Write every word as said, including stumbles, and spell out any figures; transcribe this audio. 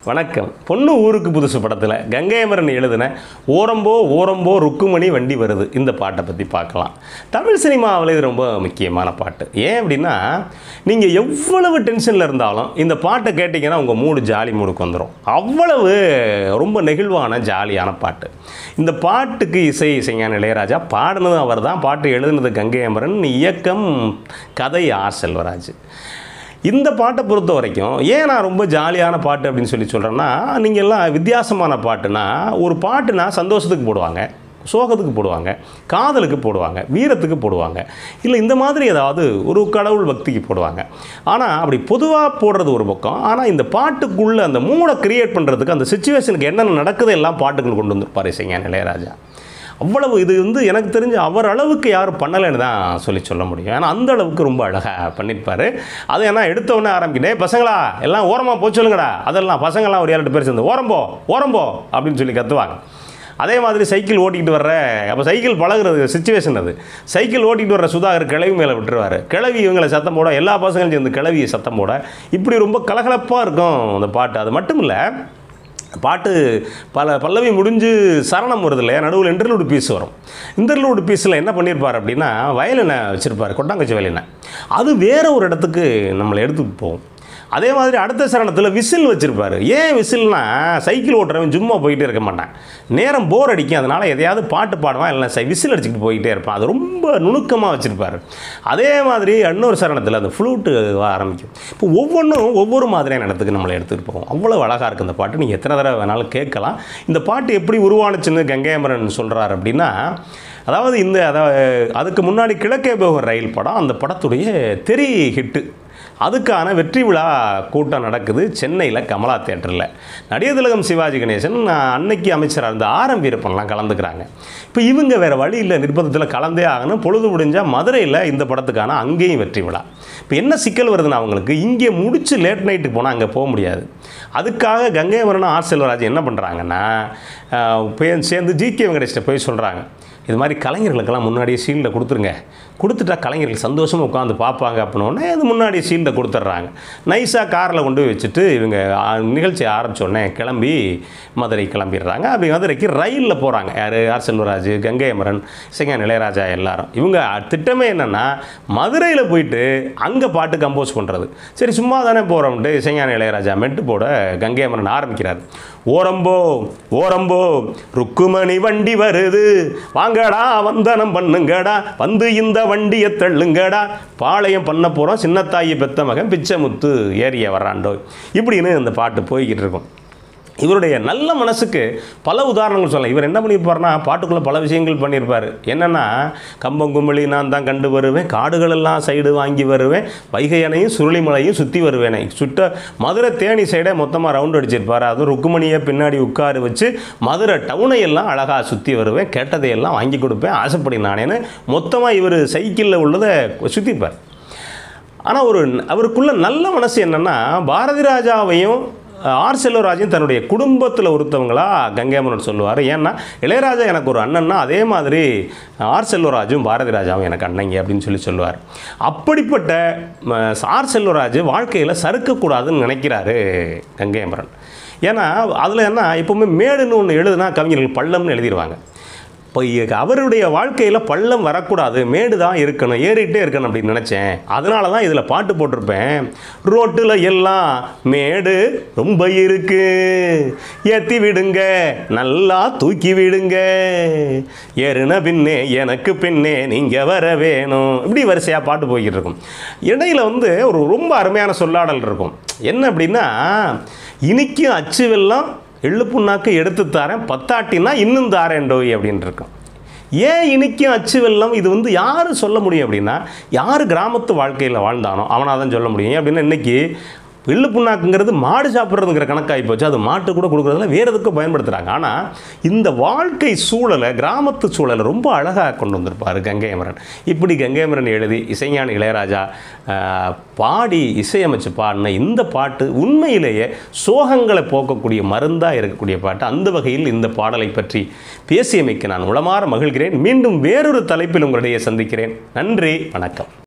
வணக்கம். பொண்ணு ஊருக்கு புதுசு படத்தில் கங்கை அமரன் எழுதின ஓரம்போ ஓரம்போ ருக்குமணி வண்டி வருது இந்த பாட்டை பற்றி பார்க்கலாம். தமிழ் சினிமாவில் இது ரொம்ப முக்கியமான பாட்டு. ஏன் அப்படின்னா, நீங்கள் எவ்வளவு டென்ஷனில் இருந்தாலும் இந்த பாட்டை கேட்டிங்கன்னா உங்கள் மூடு ஜாலி மூடுக்கு வந்துடும். அவ்வளவு ரொம்ப நெகிழ்வான ஜாலியான பாட்டு. இந்த பாட்டுக்கு இசை இசைஞான இளையராஜா, பாடினது அவர் தான், பாட்டு எழுதுனது கங்கை அமரன், இயக்கம் கதை ஆர் செல்வராஜ். இந்த பாட்டை பொறுத்த வரைக்கும் ஏன் நான் ரொம்ப ஜாலியான பாட்டு அப்படின்னு சொல்லி சொல்கிறேன்னா, நீங்கள் எல்லாம் வித்தியாசமான பாட்டுனா, ஒரு பாட்டுனா சந்தோஷத்துக்கு போடுவாங்க, சோகத்துக்கு போடுவாங்க, காதலுக்கு போடுவாங்க, வீரத்துக்கு போடுவாங்க, இல்லை இந்த மாதிரி ஏதாவது ஒரு கடவுள் பக்திக்கு போடுவாங்க. ஆனால் அப்படி பொதுவாக போடுறது ஒரு பக்கம். ஆனால் இந்த பாட்டுக்குள்ளே அந்த மூடை கிரியேட் பண்ணுறதுக்கு, அந்த சிச்சுவேஷனுக்கு என்னென்ன நடக்குது எல்லாம் பாட்டுகள் கொண்டு வந்திருப்பார் இசைஞான இளையராஜா. அவ்வளவு இது வந்து எனக்கு தெரிஞ்சு அவர் அளவுக்கு யாரும் பண்ணலைன்னு தான் சொல்லி சொல்ல முடியும். ஏன்னா அந்த அளவுக்கு ரொம்ப அழகாக பண்ணியிருப்பார். அது ஏன்னா எடுத்தவொடனே ஆரம்பிக்கிட்டே, பசங்களா எல்லாம் ஓரமாக போய் சொல்லுங்கடா, அதெல்லாம் பசங்களாம் ஒரு ஏழு பேர் சேர்ந்து ஓரம்போ ஓரம்போ அப்படின்னு சொல்லி கற்றுவாங்க. அதே மாதிரி சைக்கிள் ஓட்டிக்கிட்டு வர்ற, அப்போ சைக்கிள் பழகுறது சுச்சுவேஷன் அது. சைக்கிள் ஓட்டிகிட்டு வர்ற சுதாகர் கிளவி மேலே விட்டுருவார். கிளவி இவங்களை சத்தம் போட, எல்லா பசங்களும் சேர்ந்து கிளவியை சத்தம் போட, இப்படி ரொம்ப கலகலப்பாக இருக்கும் அந்த பாட்டு. அது மட்டும் இல்லை, பாட்டு பல பல்லவி முடிஞ்சு சரணம் வருது இல்லையா, நடுவில் இன்டர்லூடு பீஸ் வரும். இன்டர்லூடு பீஸில் என்ன பண்ணியிருப்பார் அப்படின்னா, வயலினை வச்சுருப்பார், கொட்டாங்குச்சி வயலினை. அது வேறு ஒரு இடத்துக்கு நம்மளை எடுத்துகிட்டு போகும். அதே மாதிரி அடுத்த சரணத்தில் விசில் வச்சுருப்பார். ஏன் விசில்னா, சைக்கிள் ஓட்டுறவன் சும்மா போயிட்டே இருக்க மாட்டான், நேரம் போர் அடிக்கும், அதனால் எதையாவது பாட்டு பாடுவான், இல்லை சை விசில் அடிச்சுக்கிட்டு போய்கிட்டே இருப்பான். அது ரொம்ப நுணுக்கமாக வச்சுருப்பார். அதே மாதிரி இன்னொரு சரணத்தில் அந்த ஃப்ளூட்டு ஆரம்பிக்கும். இப்போ ஒவ்வொன்றும் ஒவ்வொரு மாதிரியான இடத்துக்கு நம்மளை எடுத்துகிட்டு போகும். அவ்வளோ அழகாக இருக்குது இந்த பாட்டு. நீங்கள் எத்தனை தடவை வேணாலும் கேட்கலாம். இந்த பாட்டு எப்படி உருவானுச்சுன்னு கங்கை அமரன் சொல்கிறார் அப்படின்னா, அதாவது இந்த அதாவது அதுக்கு முன்னாடி கிழக்கே போகும் ரயில் படம், அந்த படத்துடைய தெரி ஹிட்டு, அதுக்கான வெற்றி விழா கூட்டம் நடக்குது சென்னையில் கமலா தியேட்டரில். நடிகர் திலகம் சிவாஜி கணேசன், அன்னைக்கு அமைச்சராக இருந்த ஆர் எம் வீரப்பன்லாம் கலந்துக்கிறாங்க. இப்போ இவங்க வேறு வழி இல்லை, நிர்பந்தத்தில் கலந்தே ஆகணும். பொழுது முடிஞ்சால் மதுரையில் இந்த படத்துக்கான அங்கேயும் வெற்றி விழா. இப்போ என்ன சிக்கல் வருதுன்னா, அவங்களுக்கு இங்கே முடித்து லேட் நைட்டுக்கு போனால் அங்கே போக முடியாது. அதுக்காக கங்கை அமரன் ஆர் செல்வராஜ் என்ன பண்ணுறாங்கன்னா, போய் சேர்ந்து ஜி கே வெங்கடேஷ்ட போய் சொல்கிறாங்க, இது மாதிரி கலைஞர்களுக்கெல்லாம் முன்னாடியே ஷீல்டை கொடுத்துருங்க, கொடுத்துட்டா கலைஞர்கள் சந்தோஷமாக உட்காந்து பார்ப்பாங்க அப்படின்னோடனே அது முன்னாடி ஷீல்டை கொடுத்துட்றாங்க. நைஸாக காரில் கொண்டு வச்சுட்டு இவங்க நிகழ்ச்சி ஆரம்பித்தோடனே கிளம்பி மதுரை கிளம்பிடுறாங்க. அப்படி மதுரைக்கு ரயிலில் போகிறாங்க. யார்? ஆர் செல்வராஜ், கங்கை அமரன், இசைஞான இளையராஜா எல்லாரும். இவங்க திட்டமே என்னென்னா, மதுரையில் போயிட்டு அங்கே பாட்டு கம்போஸ் பண்ணுறது. சரி சும்மா தானே போகிறோம்ட்டு இசைஞான இளையராஜா மெட்டு போட கங்கை அமரன் ஆரம்பிக்கிறார். ஓரம்போ ஓரம்போ ருக்குமணி வண்டி வருது, வாங்கடா வந்தனம் பண்ணுங்கடா, வந்து இந்த வண்டியை தள்ளுங்கடா, பாளையம் பண்ண போகிறோம் சின்னத்தாயி பெத்த மகன் பிச்சை முத்து ஏறிய வர்றாண்டோ, இப்படின்னு இந்த பாட்டு போய்கிட்டு இருக்கும். இவருடைய நல்ல மனசுக்கு பல உதாரணங்கள் சொல்லலாம். இவர் என்ன பண்ணியிருப்பார்னா, பாட்டுக்குள்ளே பல விஷயங்கள் பண்ணியிருப்பார். என்னென்னா, கம்பங்கும்பளி நான் தான் கண்டு வருவேன், காடுகளெல்லாம் சைடு வாங்கி வருவேன், வைகை அணையும் சுருளிமலையும் சுற்றி வருவேனே, சுட்ட மதுரை தேனி சைடே மொத்தமாக ரவுண்ட் அடிச்சிருப்பார். அதுவும் ருக்குமணியை பின்னாடி உட்கார வச்சு மதுரை டவுனையெல்லாம் அழகாக சுற்றி வருவேன், கேட்டதையெல்லாம் வாங்கி கொடுப்பேன், ஆசைப்படி நானேன்னு மொத்தமாக இவர் சைக்கிளில் உள்ளதை சுற்றிப்பார். ஆனால் ஒரு அவருக்குள்ள நல்ல மனசு என்னென்னா, பாரதி ராஜாவையும் ஆர் செல்வராஜையும் தன்னுடைய குடும்பத்தில் ஒருத்தவங்களா கங்கை அமரன் சொல்லுவார். ஏன்னா இளையராஜா எனக்கு ஒரு அண்ணன்னா, அதே மாதிரி ஆர் செல்வராஜும் பாரதி ராஜாவும் எனக்கு அண்ணங்க அப்படின்னு சொல்லி சொல்லுவார். அப்படிப்பட்ட ஆர் செல்வராஜ் வாழ்க்கையில் சறுக்கக்கூடாதுன்னு நினைக்கிறாரு கங்கை அமரன். ஏன்னா அதில் என்ன, எப்போவுமே மேடுன்னு ஒன்று எழுதுனா கவிஞர்கள் பள்ளம்னு எழுதிடுவாங்க. இப்போ அவருடைய வாழ்க்கையில் பள்ளம் வரக்கூடாது, மேடு தான் இருக்கணும், ஏறிட்டே இருக்கணும் அப்படின்னு நினச்சேன். அதனால தான் இதில் பாட்டு போட்டிருப்பேன். ரோட்டில் எல்லாம் மேடு ரொம்ப இருக்கு, ஏற்றி விடுங்க நல்லா தூக்கி விடுங்க, ஏறுன பின்னே எனக்கு பின்னே நீங்கள் வர வேணும், இப்படி வரிசையாக பாட்டு போய்கிட்டு இருக்கும். இடையில் வந்து ஒரு ரொம்ப அருமையான சொல்லாடல் இருக்கும். என்ன அப்படின்னா, இனிக்கும் அச்சு வெல்லம் எள்ளு புண்ணாக்கு எடுத்து தாரேன், பத்தாட்டினா இன்னும் தாரேன்டோய் அப்படின்னு இருக்கும். ஏன் இனிக்கும் அச்சு வெல்லம்? இது வந்து யார் சொல்ல முடியும் அப்படின்னா, யார் கிராமத்து வாழ்க்கையில் வாழ்ந்தானோ அவனாக தான் சொல்ல முடியும். அப்படின்னா இன்றைக்கி எள்ளு புண்ணாக்குங்கிறது மாடு சாப்பிட்றதுங்கிற கணக்காகி போச்சு. அது மாட்டு கூட கொடுக்குறதுல வேறு எதுக்கும் பயன்படுத்துகிறாங்க. ஆனால் இந்த வாழ்க்கை சூழலை, கிராமத்து சூழலை ரொம்ப அழகாக கொண்டு வந்திருப்பார் கங்கை அமரன். இப்படி கங்கை அமரன் எழுதி இசைஞான இளையராஜா பாடி இசையமைச்சு பாடின இந்த பாட்டு உண்மையிலேயே சோகங்களை போக்கக்கூடிய மருந்தாக இருக்கக்கூடிய பாட்டு. அந்த வகையில் இந்த பாடலை பற்றி பேசியமைக்கு நான் உளமாற மகிழ்கிறேன். மீண்டும் வேறொரு தலைப்பில் உங்களிடையே சந்திக்கிறேன். நன்றி, வணக்கம்.